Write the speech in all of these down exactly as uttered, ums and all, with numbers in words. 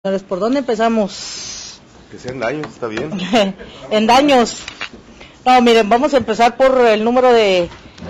¿Por dónde empezamos? Que sean daños, está bien. En daños. No, miren, vamos a empezar por el número de,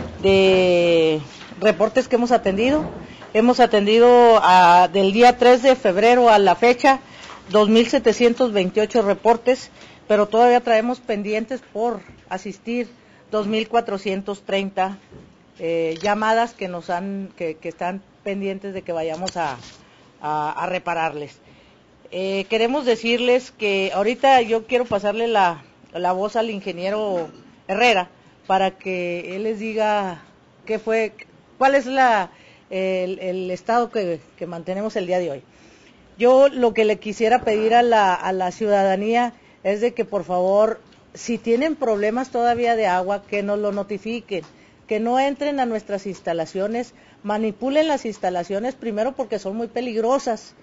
de reportes que hemos atendido. Hemos atendido a, del día tres de febrero a la fecha, dos mil setecientos veintiocho reportes, pero todavía traemos pendientes por asistir dos mil cuatrocientos treinta eh, llamadas que nos han, que, que están pendientes de que vayamos a, a, a repararles. Eh, queremos decirles que ahorita yo quiero pasarle la, la voz al ingeniero Herrera para que él les diga qué fue, cuál es la, el, el estado que, que mantenemos el día de hoy. Yo lo que le quisiera pedir a la, a la ciudadanía es de que por favor, si tienen problemas todavía de agua, que nos lo notifiquen, que no entren a nuestras instalaciones, manipulen las instalaciones primero porque son muy peligrosas.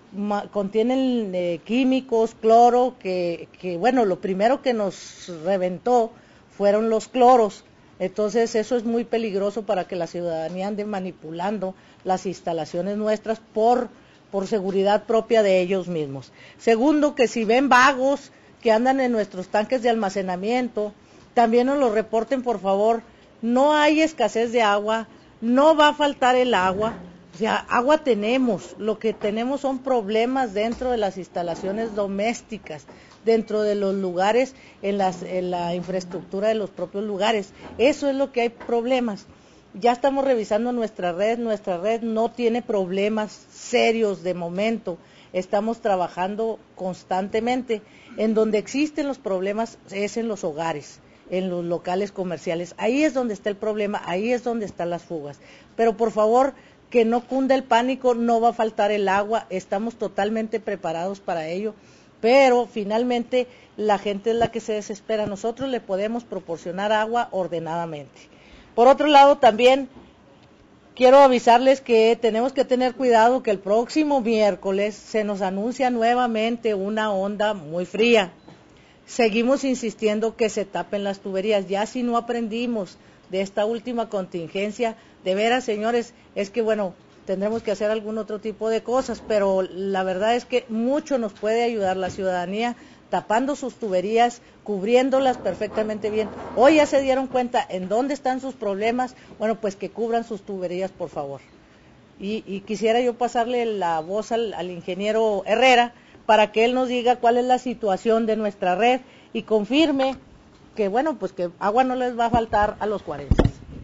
Contienen eh, químicos, cloro, que, que bueno, lo primero que nos reventó fueron los cloros, entonces eso es muy peligroso para que la ciudadanía ande manipulando las instalaciones nuestras por, por seguridad propia de ellos mismos. Segundo, que si ven vagos que andan en nuestros tanques de almacenamiento, también nos lo reporten por favor. No hay escasez de agua, no va a faltar el agua. O sea, agua tenemos, lo que tenemos son problemas dentro de las instalaciones domésticas, dentro de los lugares, en, las, en la infraestructura de los propios lugares. Eso es lo que hay problemas. Ya estamos revisando nuestra red, nuestra red no tiene problemas serios de momento. Estamos trabajando constantemente. En donde existen los problemas es en los hogares, en los locales comerciales. Ahí es donde está el problema, ahí es donde están las fugas. Pero por favor, que no cunda el pánico, no va a faltar el agua, estamos totalmente preparados para ello, pero finalmente la gente es la que se desespera. Nosotros le podemos proporcionar agua ordenadamente. Por otro lado, también quiero avisarles que tenemos que tener cuidado que el próximo miércoles se nos anuncia nuevamente una onda muy fría. Seguimos insistiendo que se tapen las tuberías, ya si no aprendimos de esta última contingencia, de veras, señores, es que bueno, tendremos que hacer algún otro tipo de cosas, pero la verdad es que mucho nos puede ayudar la ciudadanía tapando sus tuberías, cubriéndolas perfectamente bien. Hoy ya se dieron cuenta en dónde están sus problemas, bueno, pues que cubran sus tuberías, por favor. Y, y quisiera yo pasarle la voz al, al ingeniero Herrera para que él nos diga cuál es la situación de nuestra red y confirme que, bueno, pues que agua no les va a faltar a los cuarenta.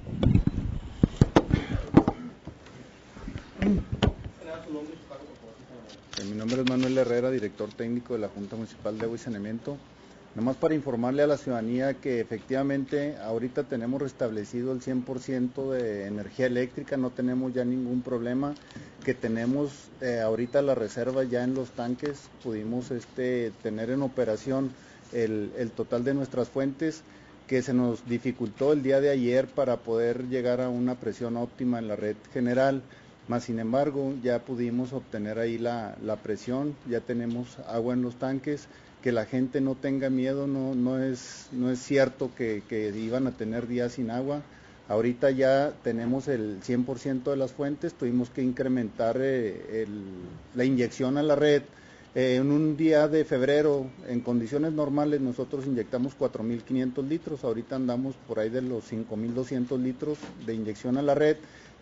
Mi nombre es Manuel Herrera, director técnico de la Junta Municipal de Agua y Saneamiento. Nomás para informarle a la ciudadanía que efectivamente ahorita tenemos restablecido el cien por ciento de energía eléctrica, no tenemos ya ningún problema, que tenemos eh, ahorita la reserva ya en los tanques, pudimos este, tener en operación el, el total de nuestras fuentes, que se nos dificultó el día de ayer para poder llegar a una presión óptima en la red general. Más sin embargo, ya pudimos obtener ahí la, la presión, ya tenemos agua en los tanques, que la gente no tenga miedo, no, no, es, no es cierto que, que iban a tener días sin agua. Ahorita ya tenemos el cien por ciento de las fuentes, tuvimos que incrementar eh, el, la inyección a la red. Eh, en un día de febrero, en condiciones normales, nosotros inyectamos cuatro mil quinientos litros, ahorita andamos por ahí de los cinco mil doscientos litros de inyección a la red.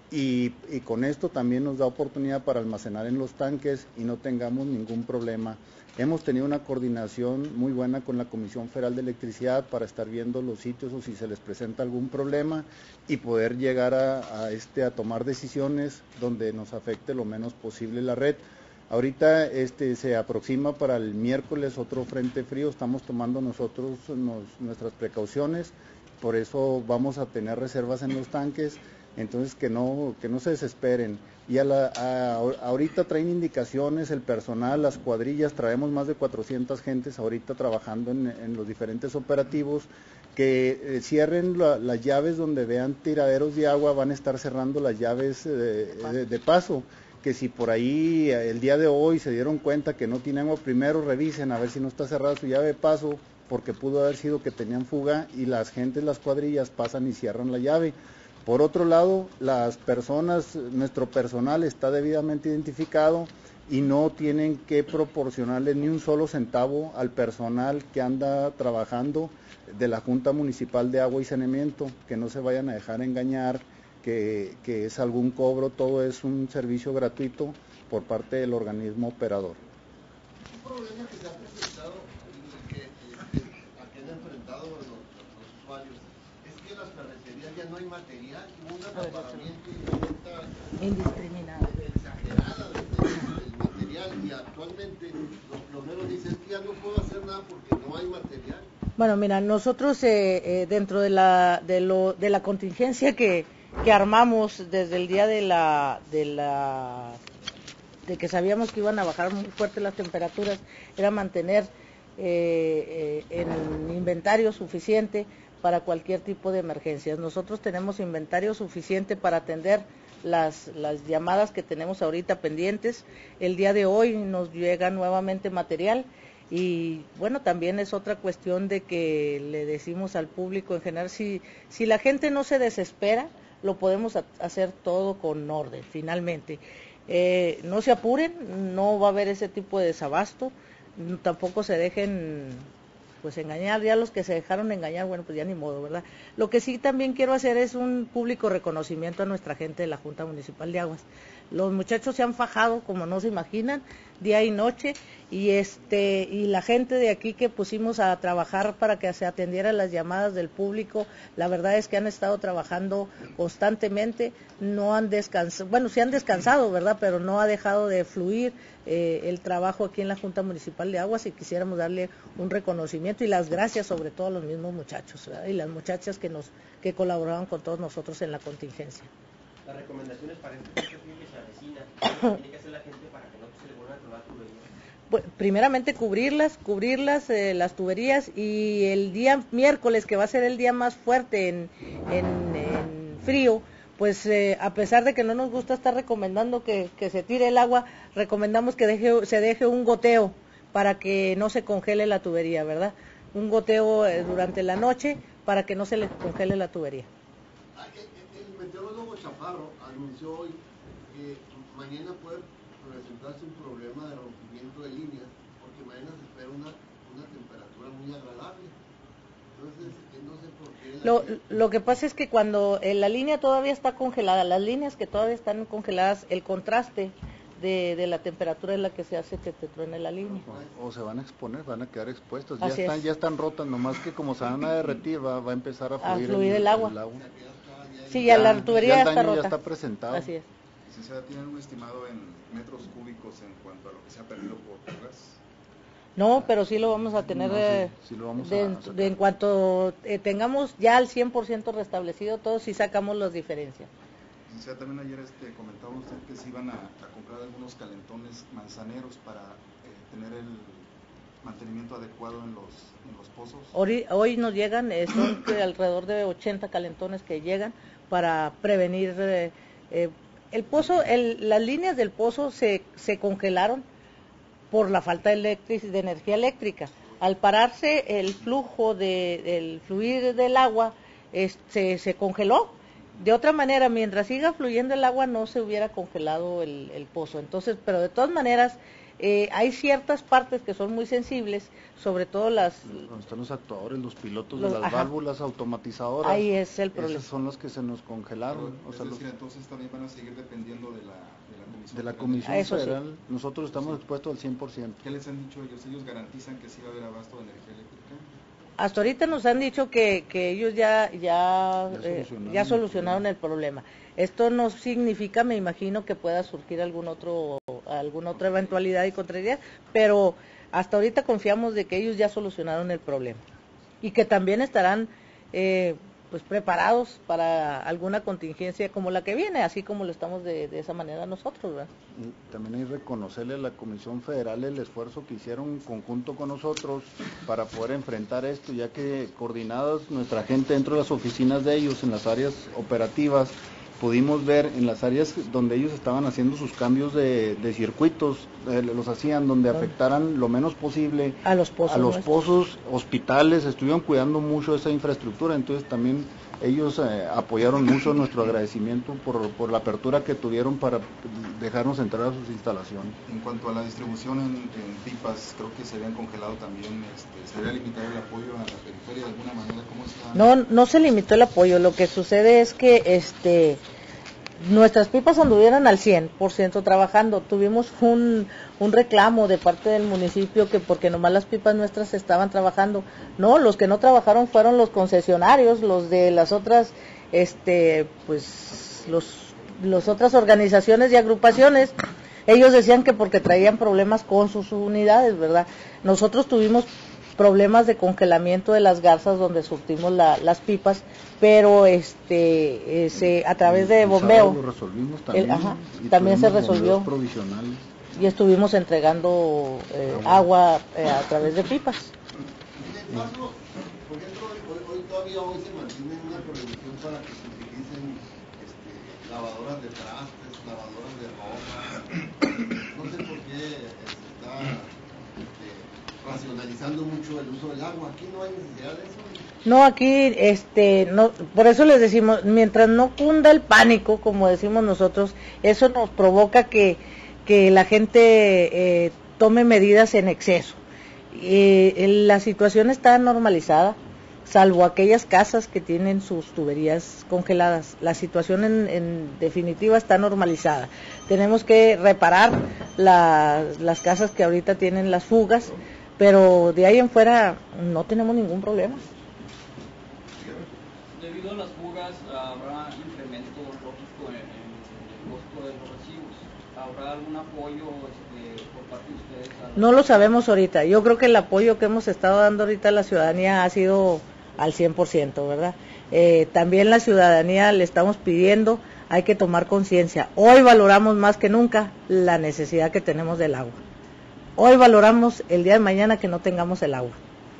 Y, y con esto también nos da oportunidad para almacenar en los tanques y no tengamos ningún problema. Hemos tenido una coordinación muy buena con la Comisión Federal de Electricidad para estar viendo los sitios o si se les presenta algún problema y poder llegar a, a, este, a tomar decisiones donde nos afecte lo menos posible la red. Ahorita este, se aproxima para el miércoles otro frente frío, estamos tomando nosotros nos, nuestras precauciones, por eso vamos a tener reservas en los tanques. Entonces que no que no se desesperen. Y a la, a, ahorita traen indicaciones el personal, las cuadrillas, traemos más de cuatrocientas gentes ahorita trabajando en, en los diferentes operativos, que eh, cierren la, las llaves donde vean tiraderos de agua, van a estar cerrando las llaves eh, de, de paso, que si por ahí el día de hoy se dieron cuenta que no tienen agua, primero revisen a ver si no está cerrada su llave de paso, porque pudo haber sido que tenían fuga y las gentes, las cuadrillas pasan y cierran la llave. Por otro lado, las personas, nuestro personal está debidamente identificado, y no tienen que proporcionarle ni un solo centavo al personal que anda trabajando de la Junta Municipal de Agua y Saneamiento, que no se vayan a dejar engañar, que, que es algún cobro, todo es un servicio gratuito por parte del organismo operador. Un problema que se ha presentado y que, que, que, a que han enfrentado los, los usuarios es que en las ferreterías ya no hay material, hubo un acaparamiento y una venta indiscriminada, exagerada del, del material, y actualmente los plomeros dicen que ya no puedo hacer nada porque no hay material. Bueno, mira, nosotros eh, eh, dentro de la de, lo, de la contingencia que, que armamos desde el día de la de la de que sabíamos que iban a bajar muy fuerte las temperaturas, era mantener eh, eh, en inventario suficiente para cualquier tipo de emergencias. Nosotros tenemos inventario suficiente para atender las, las llamadas que tenemos ahorita pendientes. El día de hoy nos llega nuevamente material y bueno, también es otra cuestión de que le decimos al público en general, si, si la gente no se desespera, lo podemos a, hacer todo con orden, finalmente. Eh, no se apuren, no va a haber ese tipo de desabasto, tampoco se dejen pues engañar, ya los que se dejaron engañar, bueno, pues ya ni modo, ¿verdad? Lo que sí también quiero hacer es un público reconocimiento a nuestra gente de la Junta Municipal de Aguas. Los muchachos se han fajado como no se imaginan, día y noche, y este y la gente de aquí que pusimos a trabajar para que se atendieran las llamadas del público, la verdad es que han estado trabajando constantemente, no han descansado, bueno, sí han descansado, ¿verdad? Pero no ha dejado de fluir eh, el trabajo aquí en la Junta Municipal de Aguas, y quisiéramos darle un reconocimiento y las gracias sobre todo a los mismos muchachos, ¿verdad? Y las muchachas que nos que colaboraban con todos nosotros en la contingencia. Las recomendaciones para este fin que se avecina, ¿qué tiene que hacer la gente para que no se le vuelvan a tronar tuberías? Pues, primeramente cubrirlas, cubrirlas eh, las tuberías, y el día miércoles, que va a ser el día más fuerte en, en, en frío, pues eh, a pesar de que no nos gusta estar recomendando que, que se tire el agua, recomendamos que deje, se deje un goteo para que no se congele la tubería, ¿verdad? Un goteo eh, durante la noche para que no se le congele la tubería. El meteorólogo Chaparro anunció hoy que mañana puede presentarse un problema de rompimiento de líneas, porque mañana se espera una, una temperatura muy agradable. Entonces, no sé por qué. Lo, lo que pasa es que cuando eh, la línea todavía está congelada, las líneas que todavía están congeladas, el contraste de, de la temperatura es la que se hace que te truene la línea. O, o se van a exponer, van a quedar expuestas, Así ya están, es. ya están rotas, nomás que como se van a derretir va, va a empezar a fluir, a fluir el, el, agua. el agua. Sí, ya, ya la tubería ya, ya está rota. Ya está presentado. Así es. Licenciada, ¿tienen un estimado en metros cúbicos en cuanto a lo que se ha perdido por gas? No, pero sí lo vamos a tener, no, eh, sí, sí lo vamos de, a de en cuanto eh, tengamos ya al cien por ciento restablecido todo, sí sacamos las diferencias. Licenciada, también ayer este, comentaba usted que se iban a, a comprar algunos calentones manzaneros para eh, tener el mantenimiento adecuado en los, en los pozos. Hoy, hoy nos llegan, eh, son alrededor de ochenta calentones que llegan para prevenir eh, eh, el pozo, el, las líneas del pozo se, se congelaron por la falta de, electric, de energía eléctrica. Al pararse el flujo de, del fluir del agua, este, se congeló. De otra manera, mientras siga fluyendo el agua, no se hubiera congelado el, el pozo. Entonces, pero de todas maneras, eh, hay ciertas partes que son muy sensibles, sobre todo las... Donde están los actuadores, los pilotos los, de las ajá. válvulas automatizadoras. Ahí es el problema. Esas son las que se nos congelaron. Pero, o sea, es decir, los... entonces también van a seguir dependiendo de la, de la Comisión De la Federal. Comisión Eso Federal, sí. nosotros estamos Sí. expuestos al cien por ciento. ¿Qué les han dicho ellos? ¿Ellos garantizan que sí va a haber abasto de energía eléctrica? Hasta ahorita nos han dicho que, que ellos ya ya, Ya eh, solucionaron ya el solucionaron el problema. Esto no significa, me imagino, que pueda surgir algún otro alguna otra eventualidad y contrariedad, pero hasta ahorita confiamos de que ellos ya solucionaron el problema y que también estarán eh, pues preparados para alguna contingencia como la que viene, así como lo estamos de, de esa manera nosotros, ¿verdad? También hay que reconocerle a la Comisión Federal el esfuerzo que hicieron en conjunto con nosotros para poder enfrentar esto, ya que coordinadas nuestra gente dentro de las oficinas de ellos, en las áreas operativas, pudimos ver en las áreas donde ellos estaban haciendo sus cambios de, de circuitos, eh, los hacían donde afectaran lo menos posible a los pozos, a los pozos, hospitales, estuvieron cuidando mucho esa infraestructura, entonces también ellos eh, apoyaron mucho nuestro agradecimiento por, por la apertura que tuvieron para dejarnos entrar a sus instalaciones. En cuanto a la distribución en, en pipas, creo que se habían congelado también, este, ¿se había limitado el apoyo a la periferia de alguna manera? ¿Cómo está? No, no se limitó el apoyo, lo que sucede es que este nuestras pipas anduvieron al cien por ciento trabajando. Tuvimos un, un reclamo de parte del municipio que porque nomás las pipas nuestras estaban trabajando. No, los que no trabajaron fueron los concesionarios, los de las otras, este, pues, los, los otras organizaciones y agrupaciones. Ellos decían que porque traían problemas con sus unidades, ¿verdad? Nosotros tuvimos problemas de congelamiento de las garzas donde surtimos la, las pipas, pero este ese, a través de bombeo lo resolvimos también, el, ajá, también se resolvió provisionales. Y estuvimos entregando eh, agua eh, a través de pipas. De paso, por ejemplo, hoy, hoy todavía hoy se mantiene una prohibición para que se utilicen este, lavadoras de trastes, lavadoras de ropa. No sé por qué se está este, racionalizando mucho el uso del agua. Aquí no hay necesidad de eso. No, aquí, este, no, por eso les decimos, mientras no cunda el pánico, como decimos nosotros, eso nos provoca que, que la gente eh, tome medidas en exceso. Eh, la situación está normalizada, salvo aquellas casas que tienen sus tuberías congeladas. La situación en, en definitiva está normalizada. Tenemos que reparar la, las casas que ahorita tienen las fugas, pero de ahí en fuera no tenemos ningún problema. Debido a las fugas, ¿habrá incremento lógico en, en el costo de los recibos? ¿Habrá algún apoyo este, por parte de ustedes? A la... No lo sabemos ahorita. Yo creo que el apoyo que hemos estado dando ahorita a la ciudadanía ha sido al cien por ciento, ¿verdad? Eh, también la ciudadanía le estamos pidiendo, hay que tomar conciencia. Hoy valoramos más que nunca la necesidad que tenemos del agua. Hoy valoramos el día de mañana que no tengamos el agua.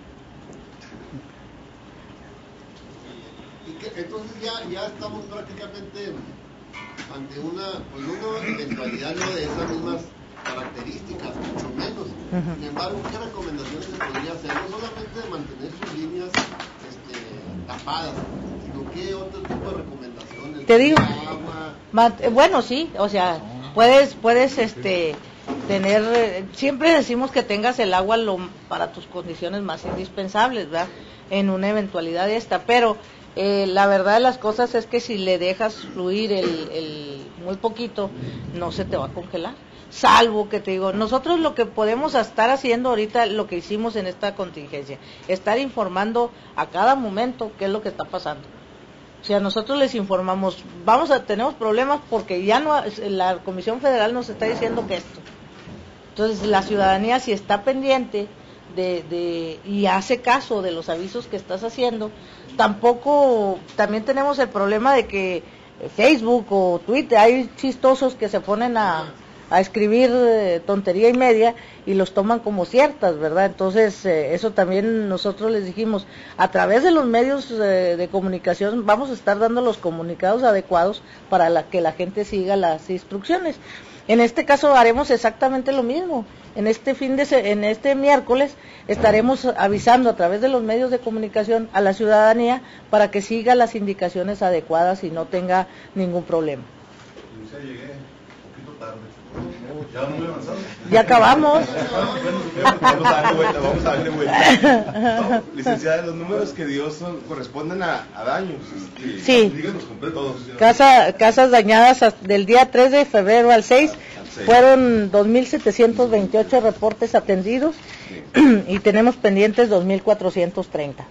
Entonces ya, ya estamos prácticamente ante una, pues una eventualidad no de esas mismas características, mucho menos. Uh-huh. Sin embargo, ¿qué recomendaciones se podría hacer? No solamente de mantener sus líneas este, tapadas, sino qué otro tipo de recomendaciones. Te digo, agua. Bueno, sí, o sea, puedes, puedes, este, tener, siempre decimos que tengas el agua lo, para tus condiciones más indispensables, ¿verdad? En una eventualidad de esta, pero Eh, la verdad de las cosas es que si le dejas fluir el, el muy poquito, no se te va a congelar, salvo que te digo, nosotros lo que podemos estar haciendo ahorita, lo que hicimos en esta contingencia, estar informando a cada momento qué es lo que está pasando. O sea, nosotros les informamos, vamos a tenemos problemas porque ya no, la Comisión Federal nos está diciendo que esto. Entonces la ciudadanía si está pendiente de, de y hace caso de los avisos que estás haciendo. Tampoco, también tenemos el problema de que Facebook o Twitter, hay chistosos que se ponen a, a escribir eh, tontería y media y los toman como ciertas, ¿verdad? Entonces, eh, eso también nosotros les dijimos, a través de los medios eh, de comunicación vamos a estar dando los comunicados adecuados para la, que la gente siga las instrucciones. En este caso haremos exactamente lo mismo. En este fin de se, en este miércoles estaremos avisando a través de los medios de comunicación a la ciudadanía para que siga las indicaciones adecuadas y no tenga ningún problema. Ya llegué, un poquito tarde. ¿Ya no me avanzado? Ya acabamos. Vamos a darle vuelta, vamos a darle vuelta. No, licenciada, los números que dio son, corresponden a, a daños. Este, sí. Díganos, compré todos. Casa, casas dañadas del día tres de febrero al seis, fueron dos mil setecientos veintiocho reportes atendidos, sí. Y tenemos pendientes dos mil cuatrocientos treinta.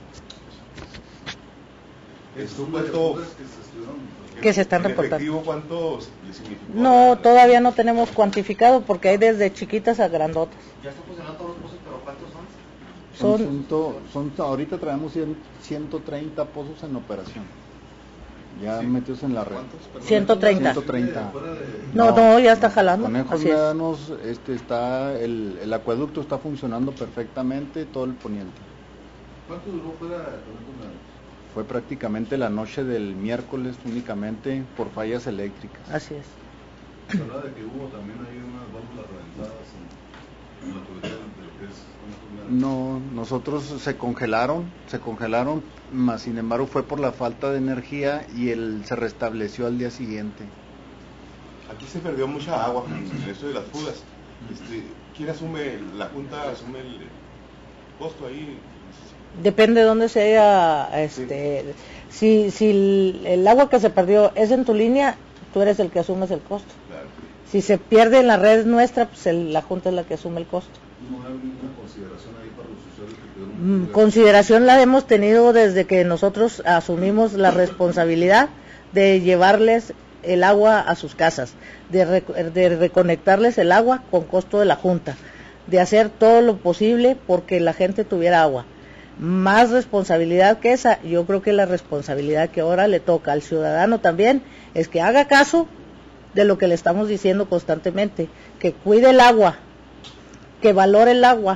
¿Esto cuánto? Que se están reportando. ¿Efectivo cuánto le significó? No, todavía no tenemos cuantificado porque hay desde chiquitas a grandotas. Ya están funcionando todos los pozos, pero ¿cuántos son? Son, son, ciento, son ahorita traemos ciento treinta pozos en operación. Ya sí. Metidos en la red. ciento treinta. ciento treinta. No, no, no, ya está jalando. Conejos Médanos, este está el, el acueducto está funcionando perfectamente, todo el poniente. ¿Cuánto duró fuera Conejos Médanos? Fue prácticamente la noche del miércoles únicamente por fallas eléctricas. Así es. Se habla de que hubo también ahí unas válvulas reventadas en, en la tubería de lo que es... No, nosotros se congelaron, se congelaron, mas sin embargo fue por la falta de energía y él se restableció al día siguiente. Aquí se perdió mucha agua en eso de las fugas. Este, ¿Quién asume? ¿La Junta asume el costo ahí? Depende de dónde se haya, este, sí. si, si el, el agua que se perdió es en tu línea, tú eres el que asumes el costo. Claro. Si se pierde en la red nuestra, pues el, la Junta es la que asume el costo. ¿No hay ninguna consideración ahí para los usuarios que pidieron? Mm, consideración la hemos tenido desde que nosotros asumimos la responsabilidad de llevarles el agua a sus casas, de, rec de reconectarles el agua con costo de la Junta, de hacer todo lo posible porque la gente tuviera agua. Más responsabilidad que esa, yo creo que la responsabilidad que ahora le toca al ciudadano también es que haga caso de lo que le estamos diciendo constantemente, que cuide el agua, que valore el agua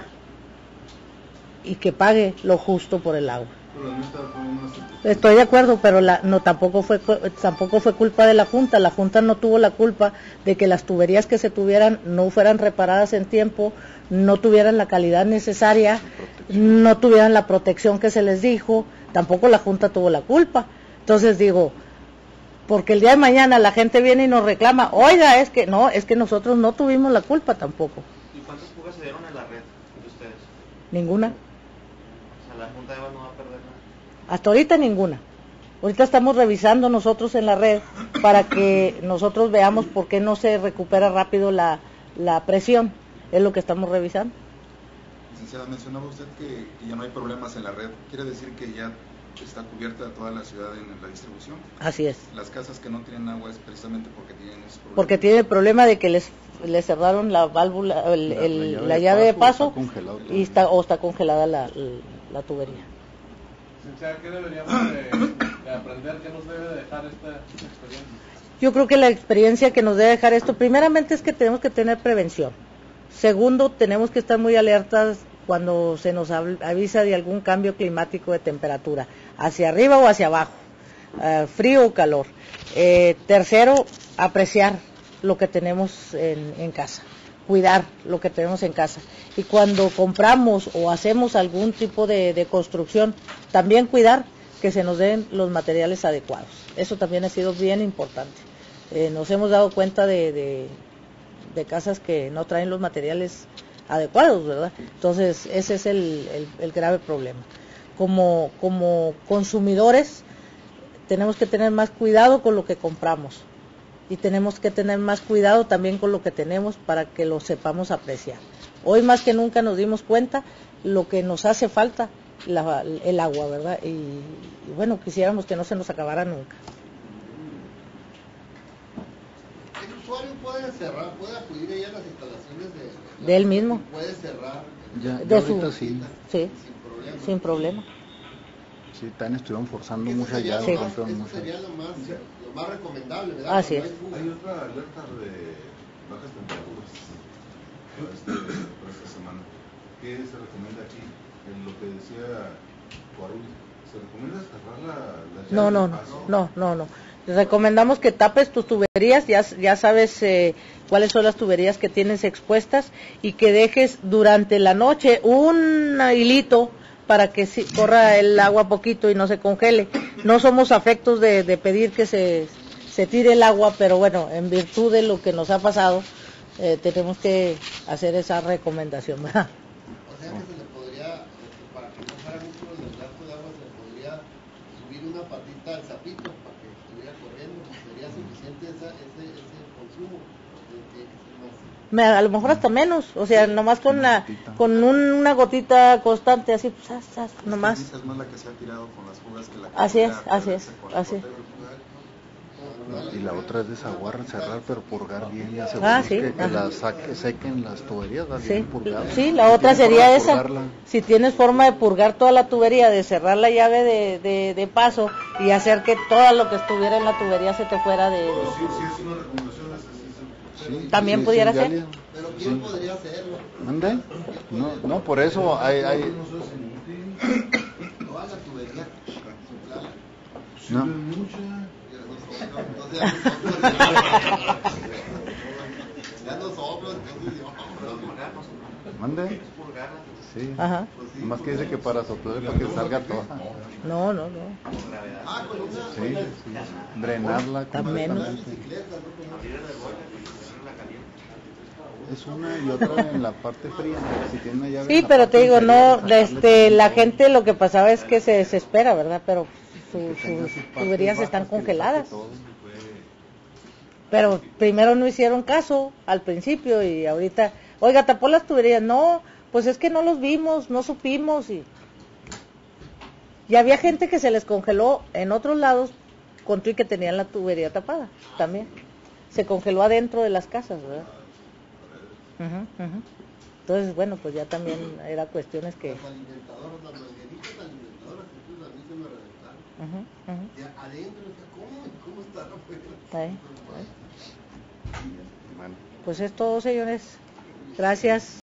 y que pague lo justo por el agua. Estoy de acuerdo, pero la, no tampoco fue tampoco fue culpa de la Junta. La Junta no tuvo la culpa de que las tuberías que se tuvieran no fueran reparadas en tiempo, no tuvieran la calidad necesaria, no tuvieran la protección que se les dijo. Tampoco la Junta tuvo la culpa. Entonces digo, porque el día de mañana la gente viene y nos reclama, oiga, es que no, es que nosotros no tuvimos la culpa tampoco. ¿Y cuántas fugas se dieron en la red de ustedes? Ninguna. O sea, la Junta de Agua no va a perder nada. Hasta ahorita ninguna. Ahorita estamos revisando nosotros en la red para que nosotros veamos por qué no se recupera rápido la, la presión. Es lo que estamos revisando. Licenciada, mencionaba usted que, que ya no hay problemas en la red. ¿Quiere decir que ya está cubierta toda la ciudad en la distribución? Así es. Las casas que no tienen agua es precisamente porque tienen ese problema. Porque tiene el problema de que les, les cerraron la válvula, el, la, el, la llave, la de, llave paso, de paso está y está, o está congelada la, la, la tubería. ¿Qué deberíamos de, de aprender? ¿Qué nos debe dejar esta experiencia? Yo creo que la experiencia que nos debe dejar esto, primeramente es que tenemos que tener prevención. Segundo, tenemos que estar muy alertas cuando se nos avisa de algún cambio climático de temperatura, hacia arriba o hacia abajo, uh, frío o calor. Eh, tercero, apreciar lo que tenemos en, en casa, cuidar lo que tenemos en casa. Y cuando compramos o hacemos algún tipo de, de construcción, también cuidar que se nos den los materiales adecuados. Eso también ha sido bien importante. Eh, nos hemos dado cuenta de, de, de casas que no traen los materiales adecuados, ¿verdad? Entonces, ese es el, el, el grave problema. Como, como consumidores, tenemos que tener más cuidado con lo que compramos. Y tenemos que tener más cuidado también con lo que tenemos para que lo sepamos apreciar. Hoy más que nunca nos dimos cuenta lo que nos hace falta, la, el agua, ¿verdad? Y, y bueno, quisiéramos que no se nos acabara nunca. El usuario puede cerrar, puede acudir ahí a las instalaciones de, de él mismo. Puede cerrar Ya, de ya su, ahorita sí. Sí, sin problema. sin problema. Sí, también estuvieron forzando Eso muchas sería, llaves. lo más, rompieron eso muchas. sería lo más, lo más recomendable, ¿verdad? Así Cuando es. hay fuga. Hay otra alerta de bajas temperaturas para, este, para esta semana. ¿Qué se recomienda aquí? En lo que decía Coarul, ¿se recomienda cerrar la, la llave No, no, de no, paso? no, no, no. Recomendamos que tapes tus tuberías, ya, ya sabes eh, cuáles son las tuberías que tienes expuestas y que dejes durante la noche un hilito para que si, corra el agua poquito y no se congele. No somos afectos de, de pedir que se, se tire el agua, pero bueno, en virtud de lo que nos ha pasado, eh, tenemos que hacer esa recomendación, ¿verdad? O sea que se le podría, para que no fuera mucho el gasto de agua, se le podría subir una patita al sapito para que estuviera corriendo. ¿Sería suficiente esa, ese, ese consumo? Tiene que ser más. Me, a lo mejor hasta menos, o sea, nomás con la, con un, una gotita constante, así, pues, as, as, nomás. Es más la que se ha tirado con las fugas que la que Así es, podría así es, perderse con el así. goteo. Y la otra es desaguar, cerrar, pero purgar bien y Ah, asegurarnos sí, que, que ajá. las saque, sequen las tuberías, las Sí, bien purgadas. sí, la otra Si tienes sería forma de esa. purgarla, Si tienes forma de purgar toda la tubería, de cerrar la llave de, de, de paso y hacer que todo lo que estuviera en la tubería se te fuera de... Pero sí, sí es una recomendación, es, es, es, sí, También sí, pudiera sí, ser. válida. Pero ¿quién Sí. podría hacerlo? ¿Mande? No, no, por eso hay... hay no sé si Toda la tubería, soplarla. No. Mucha. Ya no soplo, entonces yo. ¿Mande? Sí. Ajá. Nomás que dice que para soplar para que salga toda. No, no, no. Ah, con una. Sí, sí. Drenarla También. completamente. Bicicleta, ¿no? Es una y otra en la parte fría. Si tiene una llave Sí, en la pero parte te digo, inferior, no, sacarle este, también la todo. gente lo que pasaba es que se desespera, ¿verdad? Pero su- Que tenga sus sus partes tuberías bajas, están que le congeladas. saque todo. Pero primero no hicieron caso al principio y ahorita, oiga, tapó las tuberías. No, pues es que no los vimos, no supimos. Y, y había gente que se les congeló en otros lados con tu y que tenían la tubería tapada también. Se congeló adentro de las casas, ¿verdad? Ujú, ujú. Entonces, bueno, pues ya también era cuestiones que... Las alimentadoras, las mangueritas alimentadoras, entonces a mí se me reventaron. Ujú, ujú. Y adentro, decía, ¿cómo? ¿Cómo está afuera? Ahí, ahí. Bueno. Pues es todo, señores. Gracias.